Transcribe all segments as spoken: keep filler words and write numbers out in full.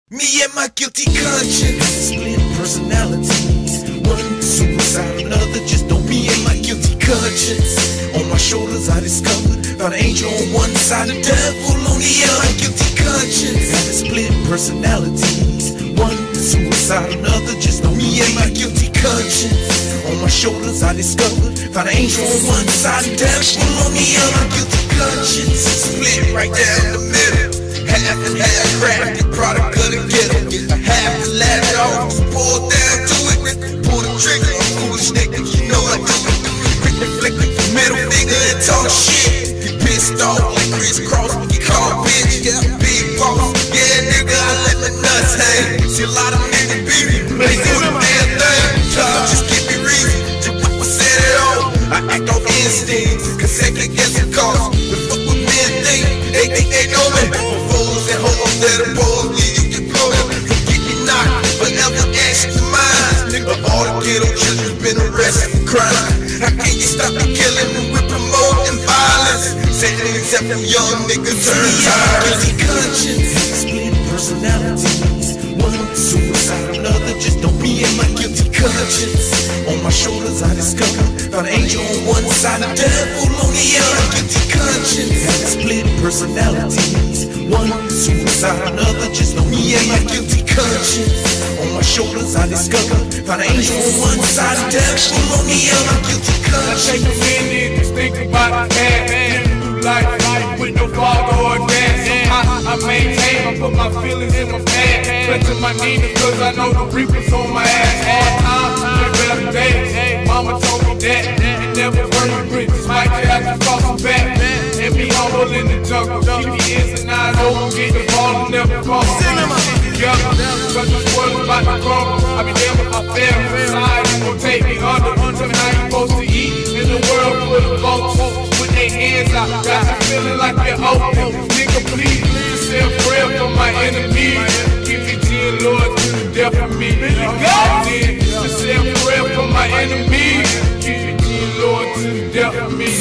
Me and my guilty conscience, split personalities. One suicide, another just don't. Me and my guilty conscience. On my shoulders I discovered, found an angel on one side, the devil on the other. My guilty conscience, having split personalities. One suicide, another just don't. Me and my guilty conscience. On my shoulders I discovered, found an angel on one side, the devil on the other. My guilty conscience, split right down the middle. Half and half cracked, the product of the ghetto. Half the latch off, pull down to it, pull the trigger. I'm foolish nigga, you know I do it. Quick reflecting the middle finger and talk shit. Get pissed off like Chris Cross, get called bitch. Yeah, big boss, yeah nigga, I let my nuts hang. See a lot of niggas beat me, but they do the damn thing. Time just give me reason, just what was said at all. I act off instincts, cause second guess the cost. The fuck what men think, they think they know me. And hope that the boys leave you blow them. Get me knocked, forever ash to mine. Nigga, all the ghetto children been arrested for crime. How can you stop the killing when we're promoting violence? Setting except them young niggas turn tired. Guilty conscience, split personalities. One suicide, another just don't be in my guilty conscience. On my shoulders I discovered, found an angel on one side, the devil on the other. Guilty conscience, having split personalities. One suicide, another just know me and my guilty conscience. On my shoulders I discovered, found an angel on one side, the devil on the other. Guilty conscience. I take a minute to think about the past. Living through life, life with no father or dad. I, I maintain, I put my feelings in my past. Touching my knee because I know the reapers on my ass. All time, better days. Mama told me that, and never burn bridges. Might have to cross them back. And be humble in the jungle. Keep your ears and eyes open, get the ball and never cross the together. Cause this world's about to crumble. I be there with my family. Society gon' take me under. Tell me how you supposed to eat in the world full of folks with their hands out. Got you feeling like you're open. Nigga, please, please say a prayer for my enemies. Keep it to your Lord to the death of me. God, just say a prayer for my enemies. Keep it to your Lord to the death of me.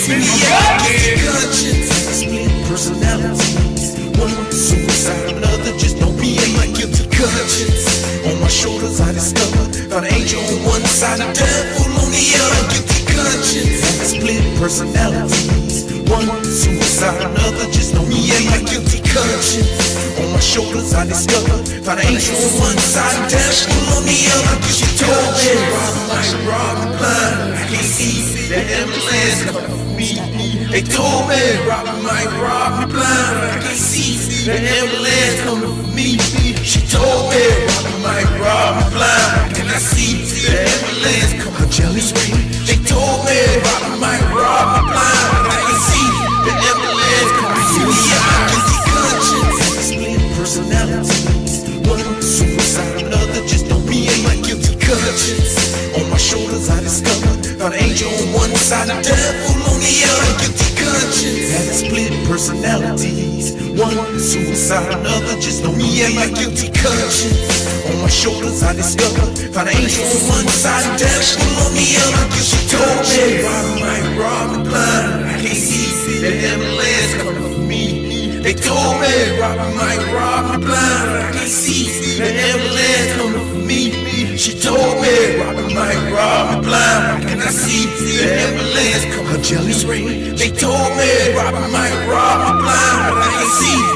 Conscience, split personalities. One suicide, another just don't be in my guilty conscience. On my shoulders I discovered, found an angel on one side, the devil on the other. Guilty conscience, split personalities. One suicide, another just don't be in my guilty conscience. On my shoulders I discovered, found an angel on one side, the devil on the other. Cause you told me, rob might rob the blind. I can't see the ambulance coming for me. They told me, robber might rob me blind. I can't see the ambulance coming for me. She told me, robber might rob me blind. Can I see the ambulance coming? Her jealous ring. They told me, robber might rob me blind. I can see the ambulance coming for me. I'm guilty conscience, split personalities. One suicide, another just don't be in my guilty conscience. On my shoulders I discovered, found an angel on one side, the devil on the other. Guilty conscience, having split personalities. One suicide, another just know me and my guilty conscience. On my shoulders I discovered, found an angel on one side, the devil on the other. Cause she told me, robber might rob me blind. I can't see the ambulance coming for me. They told me, robber might rob me blind. I can't see the ambulance coming for me. She told me, robber might rob me blind. Can I see the ambulance coming? Her jealous ring. They told me, robber might rob me blind. I can see